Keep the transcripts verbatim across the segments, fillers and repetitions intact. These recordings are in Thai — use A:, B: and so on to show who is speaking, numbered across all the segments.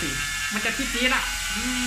A: สิมันจะจี๊ดจี๊ดอ่ะ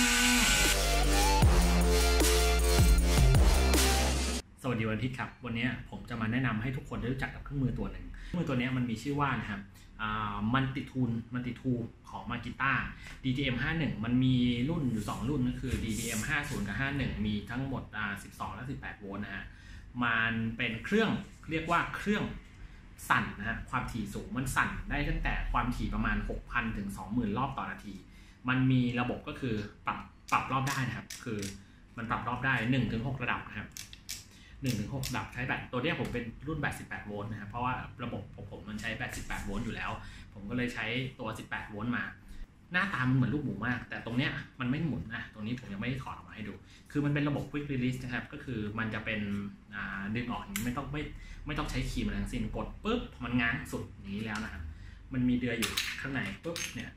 A: สวัสดีวันอาทิตย์ครับวันนี้ผมจะมาแนะนำให้ทุกคนได้รู้จักกับเครื่องมือตัวหนึ่งเครื่องมือตัวนี้มันมีชื่อว่านะครับมันติทูลมันติทูของมากิต้า ดี ที เอ็ม ห้าสิบเอ็ด มันมีรุ่นอยู่สองรุ่นก็คือ ดี ที เอ็ม ห้าสิบ กับ ห้าสิบเอ็ด มีทั้งหมดสิบสองและสิบแปดโวลต์นะฮะมันเป็นเครื่องเรียกว่าเครื่องสั่นนะฮะความถี่สูงมันสั่นได้ตั้งแต่ความถี่ประมาณ หกพัน ถึง สองหมื่น รอบต่อนาทีมันมีระบบก็คือปรับปรับรอบได้นะครับคือมันปรับรอบได้ หนึ่งถึงหก ระดับนะครับหนึ่งถึงหก ระดับใช้แบตตัวนี้ผมเป็นรุ่นแบตสิบแปดโวลต์นะครับเพราะว่าระบบของผมมันใช้แบตสิบแปดโวลต์อยู่แล้วผมก็เลยใช้ตัวสิบแปดโวลต์มาหน้าตามันเหมือนลูกหมูมากแต่ตรงเนี้ยมันไม่หมุนนะตรงนี้ผมยังไม่ได้ถอดออกมาให้ดูคือมันเป็นระบบ Quick Release นะครับก็คือมันจะเป็นดึงออกไม่ต้องไม่ไม่ต้องใช้ครีมอะไรทั้งสิ้นกดปุ๊บมันง้างสุดอย่างนี้แล้วนะครับมันมีเดือยอยู่ข้างในปุ๊บเนี่ย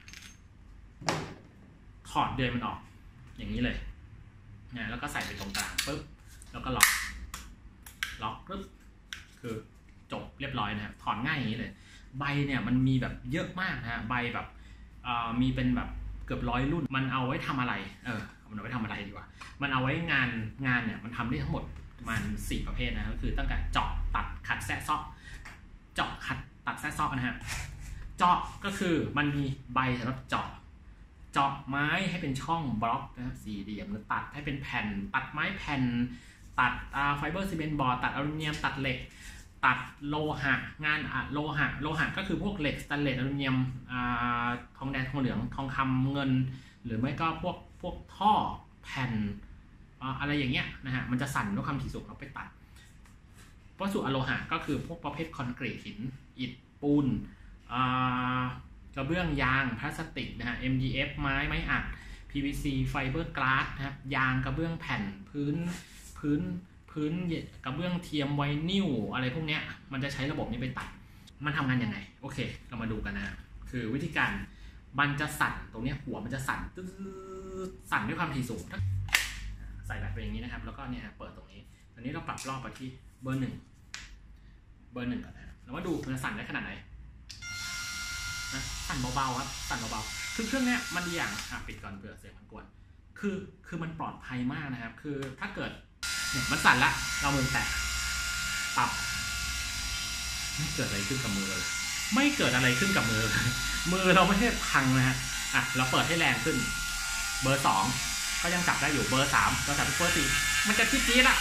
A: ถอดเดือยมันออกอย่างนี้เลยนะแล้วก็ใส่ไปตรงกลางปุ๊บแล้วก็ล็อกล็อกปุ๊บคือจบเรียบร้อยนะครับถอดง่ายอย่างนี้เลยใบเนี่ยมันมีแบบเยอะมากนะฮะใบแบบมีเป็นแบบเกือบร้อยรุ่นมันเอาไว้ทำอะไรเออมันเอาไว้ทำอะไรดีวะมันเอาไว้งานงานเนี่ยมันทำได้ทั้งหมดประมาณสี่ประเภทนะก็คือตั้งแต่เจาะตัดขัดแซะซอกเจาะขัดตัดแซะซอกนะฮะเจาะก็คือมันมีใบสำหรับเจาะเจาะไม้ให้เป็นช่องบล็อกนะครับสี่เหลี่ยมตัดให้เป็นแผ่นตัดไม้แผ่นตัดไฟเบอร์ซีเมนต์บอร์ดตัดอลูมิเนียมตัดเหล็กตัดโลหะงานอะโลหะโลหะก็คือพวกเหล็กสแตนเลสอลูมิเนียมทองแดงทองเหลืองทองคำเงินหรือไม่ก็พวกพวกท่อแผ่นอะไรอย่างเงี้ยนะฮะมันจะสั่นด้วยความถี่สูงเราไปตัดวัสดุอะโลหะก็คือพวกประเภทคอนกรีตหินอิฐปูนกระเบื้องยางพลาสติกนะฮะ เอ็ม ดี เอฟ ไม้ไม้อัด พี วี ซี ไฟเบอร์กลาสนะครับยางกระเบื้องแผ่นพื้นพื้นพื้นกระเบื้องเทียมไวนิลอะไรพวกเนี้ยมันจะใช้ระบบนี้ไปตัดมันทำงานยังไงโอเคเรามาดูกันนะคือวิธีการมันจะสั่นตรงนี้หัวมันจะสั่นสั่นด้วยความถี่สูงใส่แบบเป็นอย่างนี้นะครับแล้วก็เนี่ยเปิดตรงนี้ตอนนี้เราปรับรอบไปที่เบอร์หนึ่งเบอร์หนึ่งก่อนนะแล้วมาดูมันจะสั่นได้ขนาดไหนนะสั่นเบาๆครับสั่นเบาๆคือเครื่องเนี้ยมันดีอย่างอ่ะปิดก่อนเผื่อเสียงมันกวนคือคือมันปลอดภัยมากนะครับคือถ้าเกิดเนี่ยมันสั่นละเรามือแตะปรับไม่เกิดอะไรขึ้นกับมือเลยไม่เกิดอะไรขึ้นกับมือมือเราไม่ใช่พังนะฮะอ่ะเราเปิดให้แรงขึ้นเบอร์สองก็ยังจับได้อยู่เบอร์สามเราจับที่เบอร์สี่มันจะจี๊ดๆอ่ะ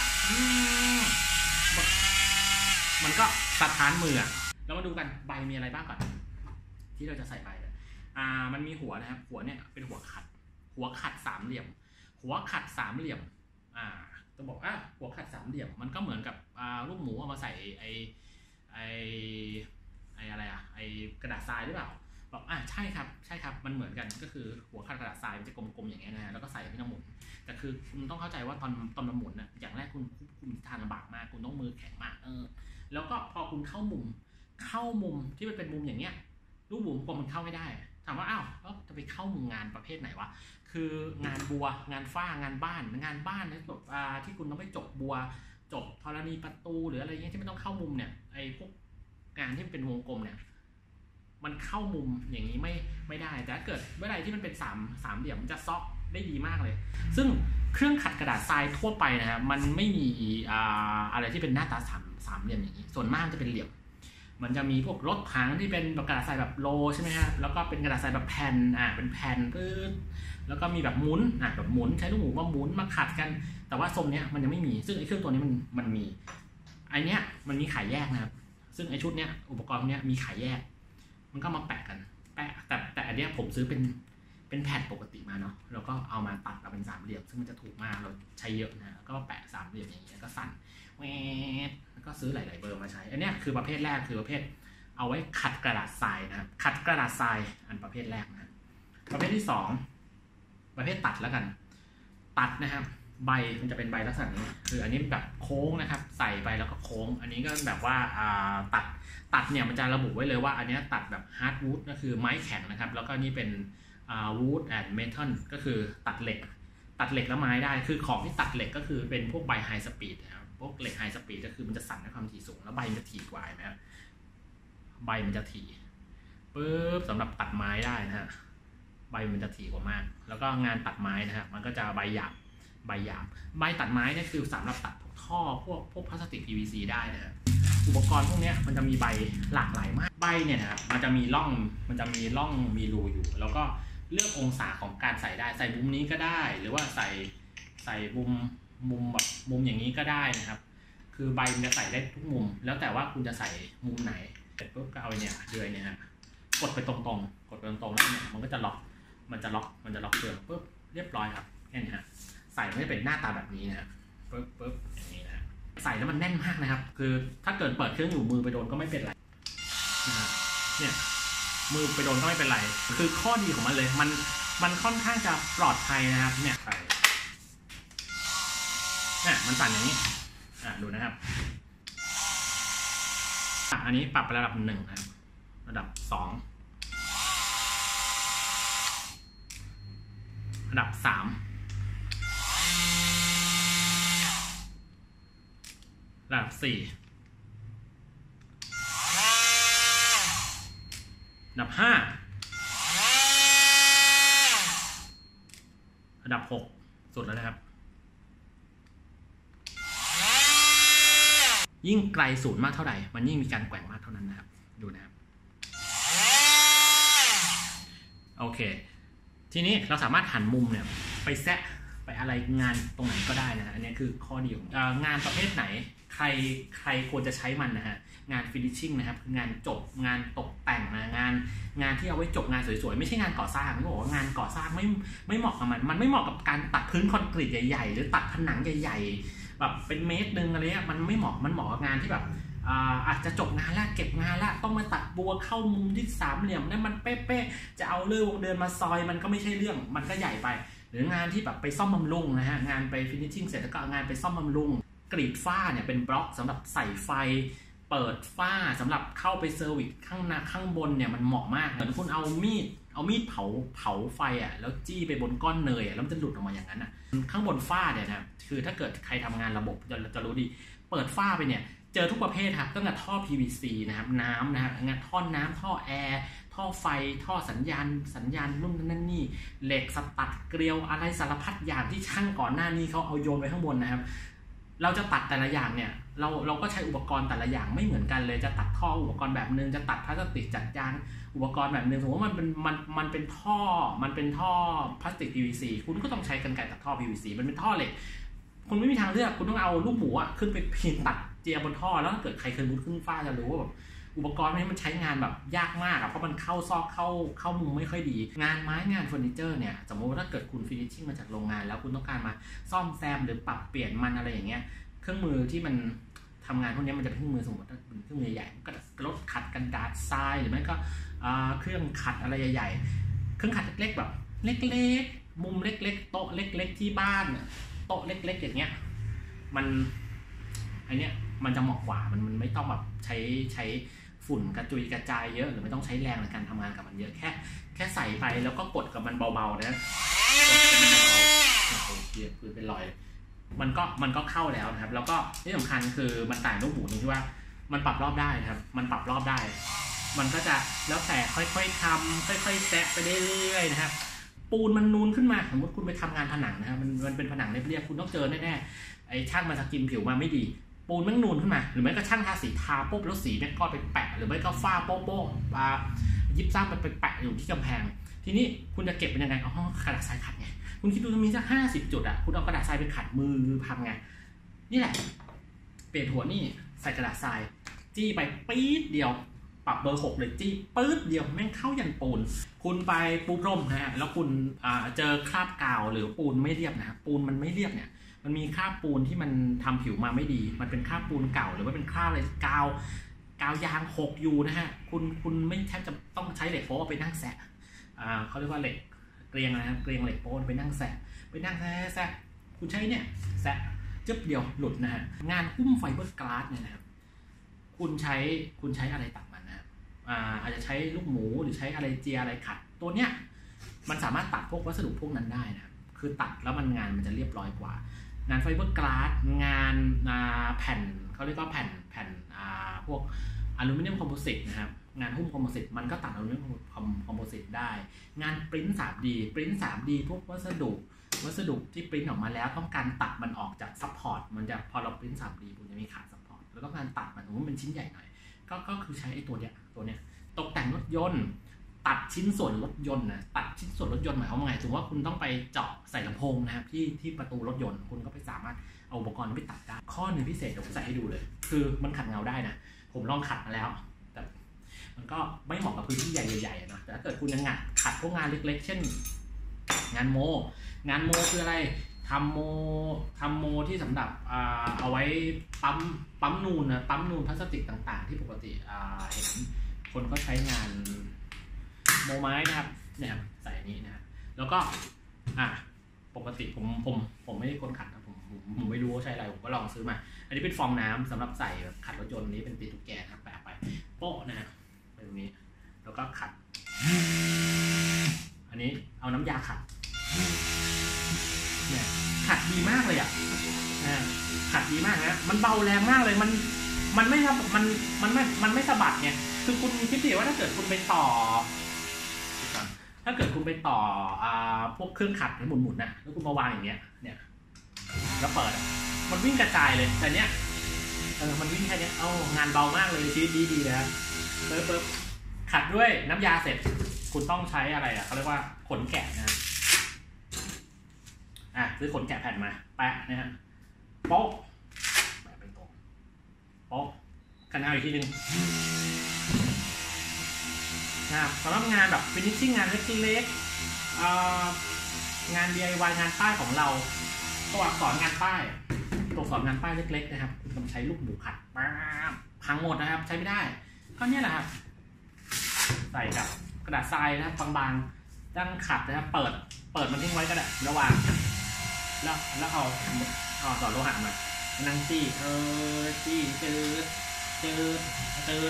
A: มันก็สะท้านมือเรามาดูกันใบมีอะไรบ้างก่อนที่เราจะใส่ใบเลยอ่ามันมีหัวนะครับหัวเนี่ยเป็นหัวขัดหัวขัดสามเหลี่ยมหัวขัดสามเหลี่ยมอ่าจะบอกอ่ะหัวขัดสามเหลี่ยมมันก็เหมือนกับอ่าลูกหมูเอามาใส่ไอไอไออะไรอ่ะไอกระดาษทรายหรือเปล่าบอกอ่ะใช่ครับใช่ครับมันเหมือนกันก็คือหัวขัดกระดาษทรายมันจะกลมๆอย่างเงี้ยนะแล้วก็ใส่ที่น้ำหมุนแต่คือคุณต้องเข้าใจว่าตอนตอนน้ำหมุนน่ะอย่างแรกคุณคุณทานลำบากมากคุณต้องมือแข็งมากเออแล้วก็พอคุณเข้ามุมเข้ามุมที่มันเป็นมุมอย่างเงี้ยลูกหมูกลมมันเข้าไม่ได้ถามว่าอ้าวแล้วจะไปเข้ามุมงานประเภทไหนวะคืองานบัวงานฝ้างานบ้านงานบ้านนะแบบที่คุณต้องไปจบบัวจบธรณีประตูหรืออะไรเงี้ยที่ไม่ต้องเข้ามุมเนี่ยไอ้พวกงานที่เป็นวงกลมเนี่ยมันเข้ามุมอย่างนี้ไม่ไม่ได้แต่ถ้าเกิดเมื่อไหร่ที่มันเป็นสามสามเหลี่ยมมันจะซอกได้ดีมากเลยซึ่งเครื่องขัดกระดาษทรายทั่วไปนะฮะมันไม่มีอ่าอะไรที่เป็นหน้าตาสามสามเหลี่ยมอย่างนี้ส่วนมากจะเป็นเหลี่ยมมันจะมีพวกรถถังที่เป็นกระดาษทรายแบบโลใช่ไหมฮะแล้วก็เป็นกระดาษทรายแบบแผ่นอ่าเป็นแผ่นปื๊ดแล้วก็มีแบบหมุนอ่ะแบบหมุนใช้ลูกหมูมาหมุนมาขัดกันแต่ว่าทรงเนี้ยมันยังไม่มีซึ่งไอ้เครื่องตัวนี้มันมันมีไอเนี้ยมันมีขายแยกนะครับซึ่งไอชุดเนี้ยอุปกรณ์เนี้ยมีขายแยกมันก็มาแปะกันแปะแต่แต่อันเนี้ยผมซื้อเป็นเป็นแผ่นปกติมาเนาะแล้วก็เอามาตัดเอาเป็นสามเหลี่ยมซึ่งมันจะถูกมากเราใช้เยอะนะก็แปะสามเหลี่ยมอย่างเงี้ยก็สั่นแวดแล้วก็ซื้อหลายๆเบอร์มาใช้อันเนี้ยคือประเภทแรกคือประเภทเอาไว้ขัดกระดาษทรายนะครับขัดกระดาษทรายอันประเภทแรกนะประเภทที่สองประเภทตัดแล้วกันตัดนะครับใบมันจะเป็นใบลักษณะนี้คืออันนี้แบบโค้งนะครับใส่ไปแล้วก็โค้งอันนี้ก็แบบว่าตัดตัดเนี่ยมันจะระบุไว้เลยว่าอันนี้ตัดแบบฮาร์ดวูดก็คือไม้แข็งนะครับแล้วก็นี่เป็นวูดแอนด์เมทัลก็คือตัดเหล็กตัดเหล็กแล้วไม้ได้คือของที่ตัดเหล็กก็คือเป็นพวกใบไฮสปีดนะครับพวกเหล็กไฮสปีดก็คือมันจะสั่นด้วยความถี่สูงแล้วใบมันจะถี่กว่าไหมครับใบมันจะถี่ปึ๊บสำหรับตัดไม้ได้นะฮะใบมันจะถี่กว่ามากแล้วก็งานตัดไม้นะครับมันก็จะใบหยาบใบหยาบใบตัดไม้เนี่ยคือสำหรับตัดพวกท่อพวกพวกพลาสติก พี วี ซี ได้นะครับอุปกรณ์พวกนี้มันจะมีใบหลากหลายมากใบเนี่ยนะครับมันจะมีร่องมันจะมีร่องมีรูอยู่แล้วก็เลือกองศาของการใส่ได้ใส่มุมนี้ก็ได้หรือว่าใส่ใส่มุมมุมแบบมุมอย่างนี้ก็ได้นะครับคือใบมันจะใส่ได้ทุกมุมแล้วแต่ว่าคุณจะใส่มุมไหนเสร็จปุ๊บก็เอาเนี่ยเดือยเนี่ยฮะกดไปตรงๆกดไปตรงๆแล้วเนี่ยมันก็จะล็อกมันจะล็อกมันจะล็อกเดือยปุ๊บเรียบร้อยครับแค่นี้ฮะใส่ไม่ได้เป็นหน้าตาแบบนี้นะครับปุ๊บปุ๊บอย่างนี้นะใส่แล้วมันแน่นมากนะครับคือถ้าเกิดเปิดเครื่องอยู่มือไปโดนก็ไม่เป็นไรนะครับเนี่ยมือไปโดนก็ไม่เป็นไรคือข้อดีของมันเลยมันมันค่อนข้างจะปลอดภัยนะครับเนี่ยใส่เนี่ยมันสั่นอย่างนี้อ่ะดูนะครับอันนี้ปรับไประดับหนึ่งนะครับระดับสองระดับสามระดับสี่ระดับห้าระดับหกสุดแล้วนะครับยิ่งไกลศูนย์มากเท่าไหร่มันยิ่งมีการแกว่งมากเท่านั้นนะครับดูนะครับโอเคทีนี้เราสามารถหันมุมเนี่ยไปแซะไปอะไรงานตรงไหนก็ได้นะฮะอันนี้คือข้อดีของงานประเภทไหนใครใครควรจะใช้มันนะฮะงานฟินิชชิ่งนะครับคืองานจบงานตกแต่งนะงานงานที่เอาไว้จบงานสวยๆไม่ใช่งานก่อสร้างไม่บอกว่างานก่อสร้างไม่ไม่เหมาะกับมันมันไม่เหมาะกับการตัดพื้นคอนกรีตใหญ่ๆหรือตัดผนังใหญ่ๆแบบเป็นเมตรนึงอะไรเงี้ยมันไม่เหมาะมันเหมาะกับงานที่แบบอาจจะจบงานแล้วเก็บงานแล้วต้องมาตัดบัวเข้ามุมที่สามเหลี่ยมนั่นมันเป๊ะๆจะเอาเลื่อยวงเดินมาซอยมันก็ไม่ใช่เรื่องมันก็ใหญ่ไปหรืองานที่แบบไปซ่อมบำรุงนะฮะงานไปฟินิชชิ่งเสร็จแล้วก็งานไปซ่อมบำรุงกรีดฝ้าเนี่ยเป็นบล็อกสำหรับใส่ไฟเปิดฝ้าสำหรับเข้าไปเซอร์วิสข้างหน้าข้างบนเนี่ยมันเหมาะมากเหมือนคุณเอามีดเอามีดเผาเผาไฟอ่ะแล้วจี้ไปบนก้อนเนยอ่ะแล้วมันจะหลุดออกมาอย่างนั้นอ่ะข้างบนฝ้าเนี่ยนะคือถ้าเกิดใครทำงานระบบจะจะรู้ดีเปิดฝ้าไปเนี่ยเจอทุกประเภทครับตั้งแต่ท่อ พี วี ซี นะครับน้ำนะครับงานท่อน้ำท่อแอร์ท่อไฟท่อสัญญาณสัญญาณนู่นนั่นนี่เหล็กสตัดเกลียวอะไรสารพัดอย่างที่ช่างก่อนหน้านี้เขาเอาโยนไว้ข้างบนนะครับเราจะตัดแต่ละอย่างเนี่ยเราเราก็ใช้อุปกรณ์แต่ละอย่างไม่เหมือนกันเลยจะตัดท่ออุปกรณ์แบบนึงจะตัดพลาสติกจัดยางอุปกรณ์แบบนึงสมมติว่ามันเป็นมันมันเป็นท่อมันเป็นท่อพลาสติก พี วี ซี คุณก็ต้องใช้กรรไกรตัดท่อ พี วี ซี มันเป็นท่อเหล็กคุณไม่มีทางเลือกคุณต้องเอาลูกหมูอ่ะขึ้นไปพินตัดเจียบนท่อแล้วถ้าเกิดใครเคยมุดขึ้นฟ้าจะรู้ว่าแบบอุปกรณ์นี้มันใช้งานแบบยากมากอ่ะเพราะมันเข้าซอกเข้าเข้ามุมไม่ค่อยดีงานไม้งานเฟอร์นิเจอร์เนี่ยสมมติว่าถ้าเกิดคุณฟินิชชิ่งมาจากโรงงานแล้วคุณต้องการมาซ่อมแซมหรือปรับเปลี่ยนมันอะไรอย่างเงี้ยเครื่องมือที่มันทำงานพวกนี้มันจะเป็นเครื่องมือสมมติถ้าเป็นเครื่องมือใหญ่ก็รถขัดกันดาษทรายหรือไม่ก็เครื่องขัดอะไรใหญ่ๆเครื่องขัดเล็กๆแบบเล็กๆมุมเล็กๆโต๊ะเล็กๆที่บ้านโต๊ะเล็กๆอย่างเงี้ยมันไอเนี้ยมันจะเหมาะกว่ามันมันไม่ต้องแบบใช้ใช้ฝุ่นกระจุยกระจายเยอะหรือไม่ต้องใช้แรงในการทำงานกับมันเยอะแค่แค่ใส่ไปแล้วก็กดกับมันเบาๆนะกดกับมันเบาๆโอ้โหเกียร์คือเป็นรอยมันก็มันก็เข้าแล้วนะครับแล้วก็ที่สำคัญคือมันต่างลูกหมูตรงที่ว่ามันปรับรอบได้นะครับมันปรับรอบได้มันก็จะแล้วแต่ค่อยๆทำค่อยๆแซะไปเรื่อยๆนะครับปูนมันนูนขึ้นมาสมมติคุณไปทำงานผนังนะครับมันมันเป็นผนังเรียบๆคุณต้องเจอแน่ๆไอ้ช่างมาสกินผิวมาไม่ดีปูนมันนูนขึ้นมาหรือไม่ก็ช่างทาสีทาปุ๊บแล้วสีแม่งก็ไปแปะหรือไม่ก็ฝ้าโป๊ะๆอ่ายิบซ้ำไปแปะอยู่ที่กำแพงทีนี้คุณจะเก็บเป็นยังไงอ๋อกระดาษทรายขัดไงคุณคิดดูมันมีสักห้าสิบจุดอ่ะคุณเอากระดาษทรายไปขัดมือพังไงนี่แหละเปลี่ยนหัวนี่ใส่กระดาษทรายจี้ไปปี๊ดเดียวปรับเบอร์หกเลยจี้ปื๊ดเดียวแม่งเข้ายันปูนคุณไปปูพรมนะฮะแล้วคุณเจอคราบกาวหรือปูนไม่เรียบนะปูนมันไม่เรียบเนี่ยมันมีคราบปูนที่มันทำผิวมาไม่ดีมันเป็นคราบปูนเก่าหรือว่าเป็นคราบอะไรกาวกาวยางหกอยู่นะฮะคุณคุณไม่แทบจะต้องใช้เหล็กโป๊ไปนั่งแสะเขาเรียกว่าเหล็กเกรียงนะครับเกรียงเหล็กโป๊ไปนั่งแสะไปนั่งแสะแสะคุณใช้เนี่ยแสะจึ๊บเดียวหลุดนะฮะงานหุ้มไฟเบอร์กลาสเนี่ยนะครับคุณใช้คุณใช้อะไรตัดมันนะอ่าอาจจะใช้ลูกหมูหรือใช้อะไรเจียอะไรขัดตัวเนี้ยมันสามารถตัดพวกวัสดุพวกนั้นได้นะคือตัดแล้วมันงานมันจะเรียบร้อยกว่างานไฟเบอร์กลาสงานแผ่นเขาเรียกว่าแผ่นแผ่นพวกอลูมิเนียมคอมโพสิตนะครับงานหุ้มคอมโพสิตมันก็ตัดเอาเรื่องคอมโพสิตได้งานปริ้น ทรีดี ปริ้น ทรีดี พวกวัสดุวัสดุที่ปริ้นออกมาแล้วต้องการตัดมันออกจากซัพพอร์ตมันจะพอเราปริ้น ทรีดี มันจะมีขาซัพพอร์ตแล้วต้องการตัดมันผมว่าเป็นชิ้นใหญ่หน่อยก็ก็คือใช้ไอ้ตัวเนี้ยตัวเนี้ยตกแต่งรถยนต์ตัดชิ้นส่วนรถยนต์นะตัดชิ้นส่วนรถยนต์หมายความว่าไงถือว่าคุณต้องไปเจาะใส่ลำโพงนะครับที่ที่ประตูรถยนต์คุณก็ไปสามารถเอาอุปกรณ์ไปตัดได้ข้อหนึ่งพิเศษเดี๋ยวผมใส่ให้ดูเลยคือมันขัดเงาได้นะผมลองขัดมาแล้วแต่มันก็ไม่เหมาะกับพื้นที่ใหญ่ๆนะแต่ถ้าเกิดคุณยังงัดขัดพวกงานเล็กๆเช่นงานโมงานโมคืออะไรทำโมทำโมที่สำหรับเอาไว้ปั๊มปั๊มนูนนะปั๊มนูนพลาสติกต่างๆที่ปกติเห็นคนก็ใช้งานโมไม้นะครับเนี่ยใส่อันนี้นะแล้วก็อ่ะปกติผมผมผมไม่ได้คนขัดนะผมผมไม่รู้ว่าใช้อะไรผมก็ลองซื้อมาอันนี้เป็นฟองน้ำสำหรับใส่ขัดรถยนต์นี้เป็นตีตุ๊กแกครับแปะไปโป๊ะนะฮะตรงนี้แล้วก็ขัดอันนี้เอาน้ำยาขัดเนี่ยขัดดีมากเลยอ่ะขัดดีมากนะมันเบาแรงมากเลยมันมันไม่ครับมันมันไม่มันไม่สะบัดเนี่ยคือคุณคิดดิว่าถ้าเกิดคุณไปต่อถ้าเกิดคุณไปต่ออ่าพวกเครื่องขัดให้หมุนๆนะแล้วคุณมาวางอย่างเงี้ยเนี่ยแล้วเปิดมันวิ่งกระจายเลยแต่เนี้ยเออมันวิ่งแค่นี้เอ้างานเบามากเลยชีวิตดีๆนะครับเปิดเปิดขัดด้วยน้ำยาเสร็จคุณต้องใช้อะไรอ่ะเขาเรียกว่าขนแกะนะอ่ะซื้อขนแกะแผ่นมาแปะนะฮะโป๊ะแปะเป็นตรงโป๊ะกันเอาอีกทีนึงนะครับสำหรับงานแบบฟินิชชิ่งงานเล็กๆงาน ดี ไอ วาย งานป้ายของเราตัวอักษรงานป้ายตัวอักษรงานป้ายเล็กๆนะครับคุณต้องใช้ลูกบุกขัดพังหมดนะครับใช้ไม่ได้ก็เนี่ยแหละครับใส่กับกระดาษทรายนะครับบางๆตั้งขัดนะครับเปิดเปิดมันทิ้งไว้ก็ได้ระหว่างแล้วแล้วเอาเอาต่อโลหะมานั่งจี้เออจี้เจอเจอเจอ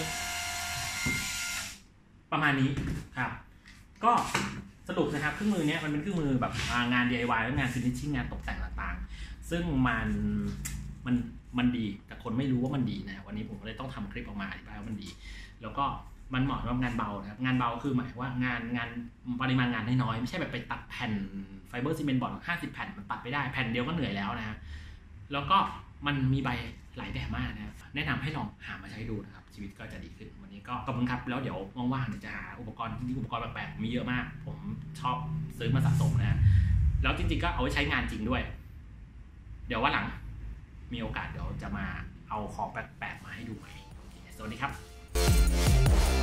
A: ประมาณนี้ครับก็สรุปนะครับเครื่องมือนี้มันเป็นเครื่องมือแบบงาน ดี ไอ วาย และงานฟินิชชิ่งงานตกแต่งต่างๆซึ่งมันมันมันดีแต่คนไม่รู้ว่ามันดีนะวันนี้ผมก็เลยต้องทำคลิปออกมาอธิบายว่ามันดีแล้วก็มันเหมาะกับงานเบานะครับงานเบาคือหมายว่างานงานปริมาณงานน้อยๆไม่ใช่แบบไปตัดแผ่นไฟเบอร์ซีเมนต์บอร์ดห้าสิบแผ่นมันตัดไม่ได้แผ่นเดียวก็เหนื่อยแล้วนะฮะแล้วก็มันมีใบหลายแบบมากนะครับแนะนำให้ลองหามาใช้ดูนะครับชีวิตก็จะดีขึ้นวันนี้ก็ขอบคุณครับแล้วเดี๋ยวว่างๆเดี๋ยวจะหาอุปกรณ์ที่อุปกรณ์แปลกๆมีเยอะมากผมชอบซื้อมาสะสมนะแล้วจริงๆก็เอาไว้ใช้งานจริงด้วยเดี๋ยวว่าหลังมีโอกาสเดี๋ยวจะมาเอาของแปลกๆมาให้ดูใหม่สวัสดีครับ